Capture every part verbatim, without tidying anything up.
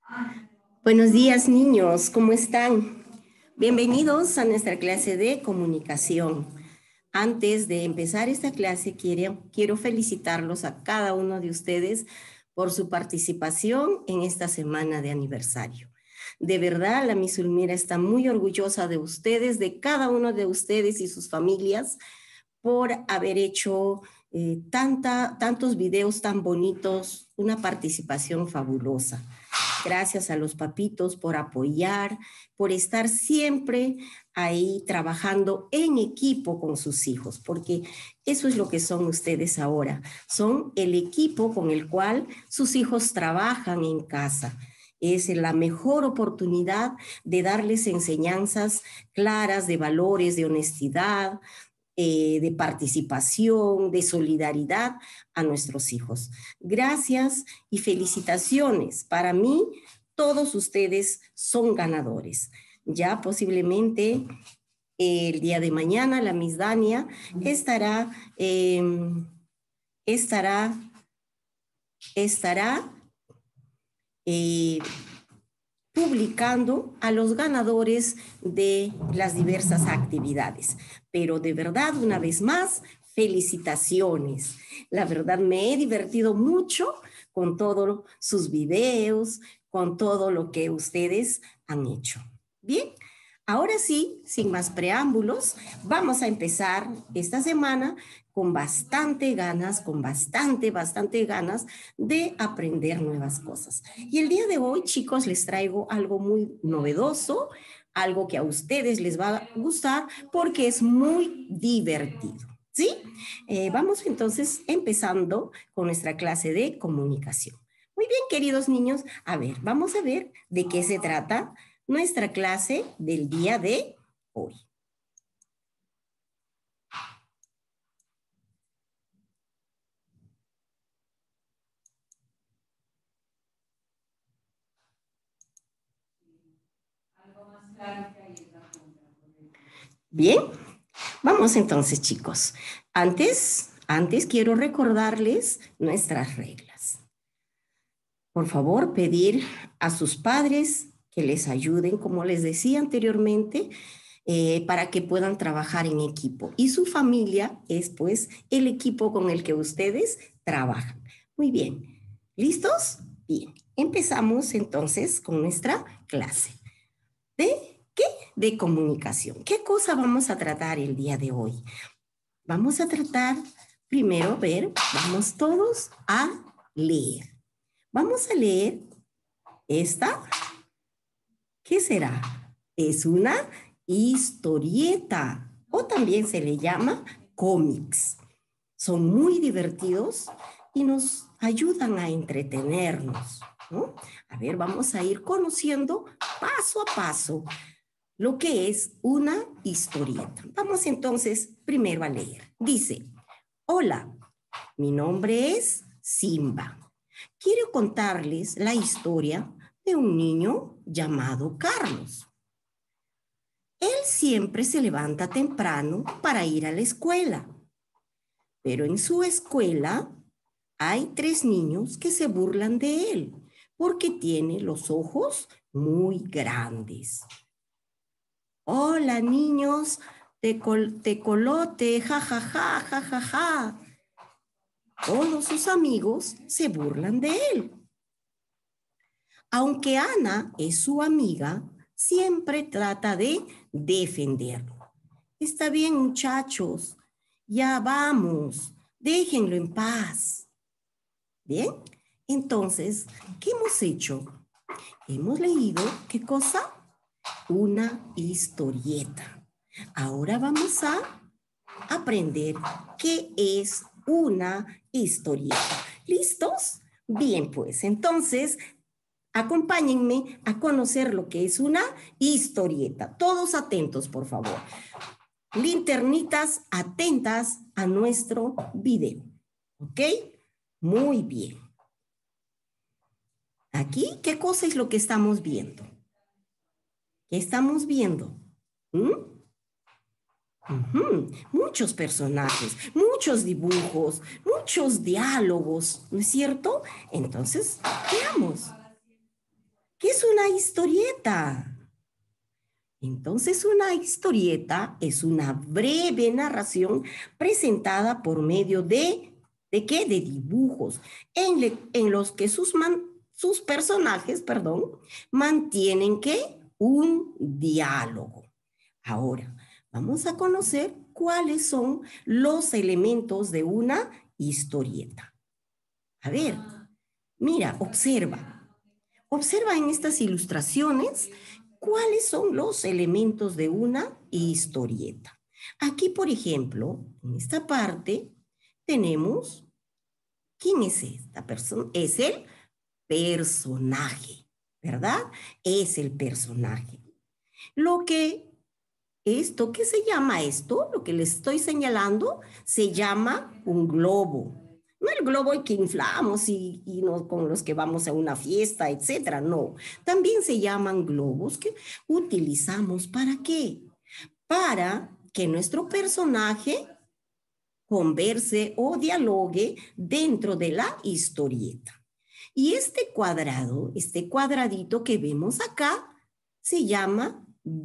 Buenos días, niños, ¿cómo están? Bienvenidos a nuestra clase de comunicación. Antes de empezar esta clase, quiero, quiero felicitarlos a cada uno de ustedes por su participación en esta semana de aniversario. De verdad, la Miss Ulmira está muy orgullosa de ustedes, de cada uno de ustedes y sus familias, por haber hecho eh, tanta, tantos videos tan bonitos, una participación fabulosa. Gracias a los papitos por apoyar, por estar siempre ahí trabajando en equipo con sus hijos, porque eso es lo que son ustedes ahora. Son el equipo con el cual sus hijos trabajan en casa. Es la mejor oportunidad de darles enseñanzas claras de valores, de honestidad, Eh, de participación, de solidaridad a nuestros hijos. Gracias y felicitaciones. Para mí, todos ustedes son ganadores. Ya posiblemente eh, el día de mañana la Miss Dania estará, eh, estará, estará eh, publicando a los ganadores de las diversas actividades. Pero de verdad, una vez más, felicitaciones. La verdad, me he divertido mucho con todos sus videos, con todo lo que ustedes han hecho. Bien, ahora sí, sin más preámbulos, vamos a empezar esta semana con bastante ganas, con bastante, bastante ganas de aprender nuevas cosas. Y el día de hoy, chicos, les traigo algo muy novedoso, algo que a ustedes les va a gustar porque es muy divertido, ¿sí? Eh, vamos entonces empezando con nuestra clase de comunicación. Muy bien, queridos niños, a ver, vamos a ver de qué se trata nuestra clase del día de hoy. Bien, vamos entonces, chicos. Antes, antes quiero recordarles nuestras reglas. Por favor, pedir a sus padres que les ayuden, como les decía anteriormente, eh, para que puedan trabajar en equipo. Y su familia es, pues, el equipo con el que ustedes trabajan. Muy bien. ¿Listos? Bien. Empezamos entonces con nuestra clase. ¿De qué? De comunicación. ¿Qué cosa vamos a tratar el día de hoy? Vamos a tratar, primero, ver, vamos todos a leer. Vamos a leer esta. ¿Qué será? Es una historieta o también se le llama cómics. Son muy divertidos y nos ayudan a entretenernos, ¿no? A ver, vamos a ir conociendo paso a paso lo que es una historieta. Vamos entonces primero a leer. Dice, hola, mi nombre es Simba. Quiero contarles la historia de un niño llamado Carlos. Él siempre se levanta temprano para ir a la escuela, pero en su escuela hay tres niños que se burlan de él porque tiene los ojos muy grandes. Hola, niños, tecol tecolote, jajaja, jajaja. Ja, ja. Todos sus amigos se burlan de él. Aunque Ana es su amiga, siempre trata de defenderlo. Está bien, muchachos, ya vamos, déjenlo en paz. Bien, entonces, ¿qué hemos hecho? Hemos leído, ¿qué cosa? Una historieta. Ahora vamos a aprender qué es una historieta. ¿Listos? Bien, pues entonces acompáñenme a conocer lo que es una historieta. Todos atentos, por favor. Linternitas atentas a nuestro video. ¿Ok? Muy bien. Aquí, ¿qué cosa es lo que estamos viendo? ¿Qué estamos viendo? ¿Mm? Uh-huh. Muchos personajes, muchos dibujos, muchos diálogos, ¿no es cierto? Entonces, veamos. ¿Qué una historieta? Entonces, una historieta es una breve narración presentada por medio de, ¿de qué? De dibujos, en, le, en los que sus, man, sus personajes, perdón, mantienen, ¿qué? Un diálogo. Ahora, vamos a conocer cuáles son los elementos de una historieta. A ver, mira, observa. Observa en estas ilustraciones cuáles son los elementos de una historieta. Aquí, por ejemplo, en esta parte tenemos, ¿quién es esta persona? Es el personaje, ¿verdad? Es el personaje. Lo que, esto, ¿qué se llama esto? Lo que les estoy señalando se llama un globo. No el globo que inflamos y, y no, con los que vamos a una fiesta, etcétera. No, también se llaman globos que utilizamos ¿para qué? Para que nuestro personaje converse o dialogue dentro de la historieta. Y este cuadrado, este cuadradito que vemos acá, se llama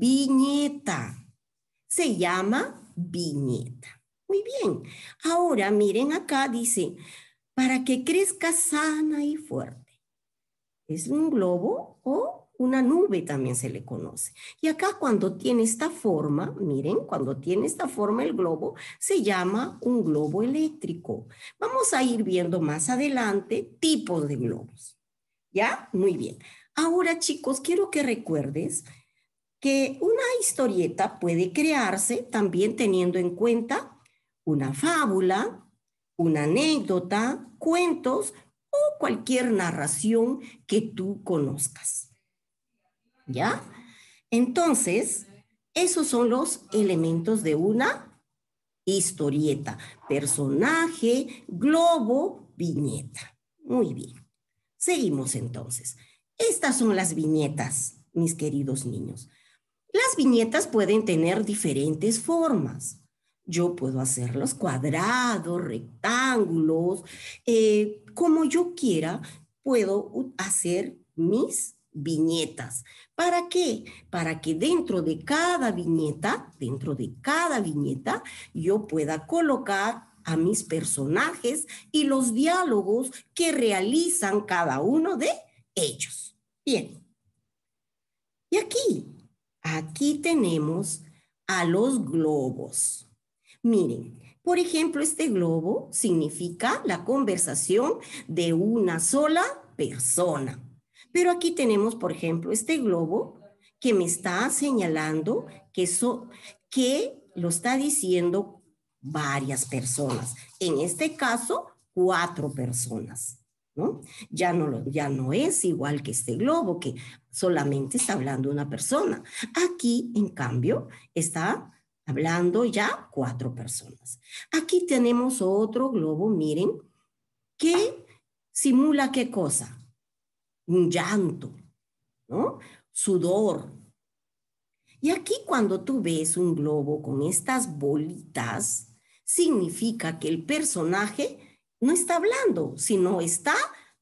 viñeta. Se llama viñeta. Muy bien. Ahora miren acá, dice, para que crezca sana y fuerte. ¿Es un globo o una nube también se le conoce? Y acá cuando tiene esta forma, miren, cuando tiene esta forma el globo, se llama un globo eléctrico. Vamos a ir viendo más adelante tipos de globos. ¿Ya? Muy bien. Ahora, chicos, quiero que recuerdes que una historieta puede crearse también teniendo en cuenta una fábula, una anécdota, cuentos o cualquier narración que tú conozcas. ¿Ya? Entonces, esos son los elementos de una historieta. Personaje, globo, viñeta. Muy bien. Seguimos entonces. Estas son las viñetas, mis queridos niños. Las viñetas pueden tener diferentes formas. Yo puedo hacerlos cuadrados, rectángulos, eh, como yo quiera, puedo hacer mis viñetas. ¿Para qué? Para que dentro de cada viñeta, dentro de cada viñeta, yo pueda colocar a mis personajes y los diálogos que realizan cada uno de ellos. Bien. Y aquí, aquí tenemos a los globos. Miren, por ejemplo, este globo significa la conversación de una sola persona. Pero aquí tenemos, por ejemplo, este globo que me está señalando que, so, que lo está diciendo varias personas. En este caso, cuatro personas, ¿no? Ya no, lo, ya no es igual que este globo que solamente está hablando una persona. Aquí, en cambio, está hablando ya cuatro personas. Aquí tenemos otro globo, miren, que simula ¿qué cosa? Un llanto, ¿no? Sudor. Y aquí cuando tú ves un globo con estas bolitas, significa que el personaje no está hablando, sino está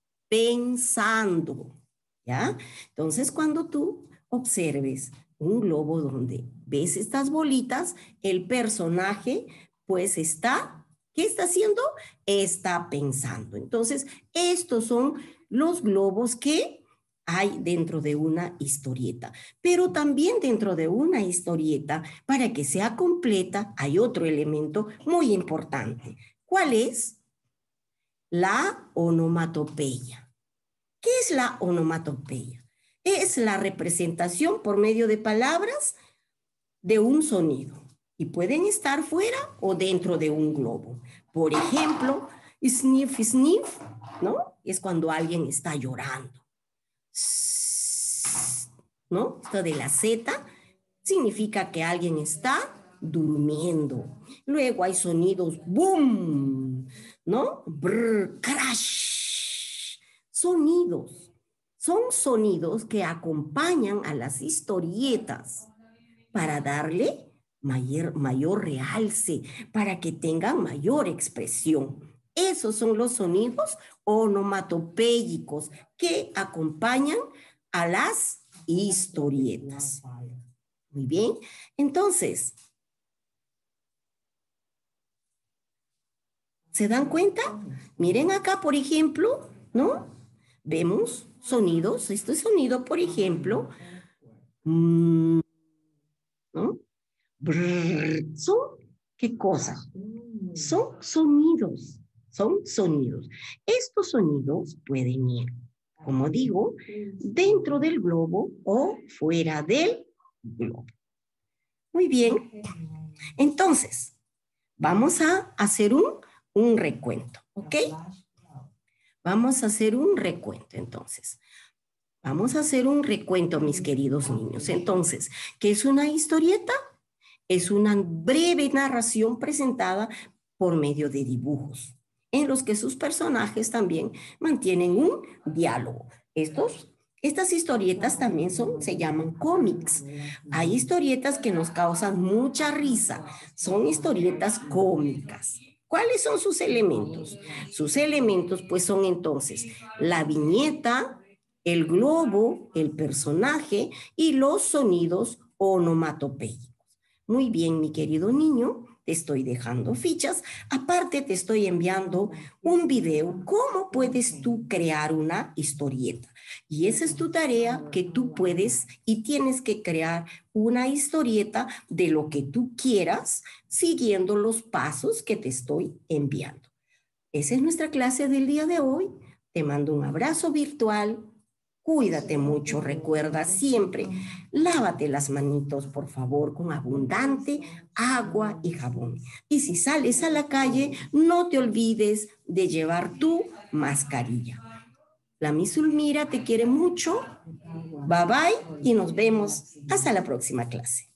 pensando, ¿ya? Entonces, cuando tú observes un globo donde ves estas bolitas, el personaje pues está, ¿qué está haciendo? Está pensando. Entonces, estos son los globos que hay dentro de una historieta. Pero también dentro de una historieta, para que sea completa, hay otro elemento muy importante. ¿Cuál es? La onomatopeya. ¿Qué es la onomatopeya? Es la representación por medio de palabras de un sonido y pueden estar fuera o dentro de un globo. Por ejemplo, sniff, sniff, ¿no? Es cuando alguien está llorando. ¿No? Esto de la Z significa que alguien está durmiendo. Luego hay sonidos boom, ¿no? Brr, crash. Sonidos. Son sonidos que acompañan a las historietas para darle mayor, mayor realce, para que tengan mayor expresión. Esos son los sonidos onomatopéyicos que acompañan a las historietas. Muy bien, entonces, ¿se dan cuenta? Miren acá, por ejemplo, ¿no? Vemos sonidos. Este sonido, por ejemplo, ¿no? Brrr, ¿son qué cosa? Son sonidos, son sonidos. Estos sonidos pueden ir, como digo, dentro del globo o fuera del globo. Muy bien. Entonces, vamos a hacer un, un recuento, ¿ok? Vamos a hacer un recuento, entonces. Vamos a hacer un recuento, mis queridos niños. Entonces, ¿qué es una historieta? Es una breve narración presentada por medio de dibujos, en los que sus personajes también mantienen un diálogo. Estos, estas historietas también son, se llaman cómics. Hay historietas que nos causan mucha risa, son historietas cómicas. ¿Cuáles son sus elementos? Sus elementos pues son entonces la viñeta, el globo, el personaje y los sonidos onomatopéicos. Muy bien, mi querido niño, te estoy dejando fichas. Aparte, te estoy enviando un video. ¿Cómo puedes tú crear una historieta? Y esa es tu tarea, que tú puedes y tienes que crear una historieta de lo que tú quieras, siguiendo los pasos que te estoy enviando. Esa es nuestra clase del día de hoy. Te mando un abrazo virtual. Cuídate mucho, recuerda siempre, lávate las manitos, por favor, con abundante agua y jabón. Y si sales a la calle, no te olvides de llevar tu mascarilla. La Miss Zulmira te quiere mucho. Bye bye y nos vemos hasta la próxima clase.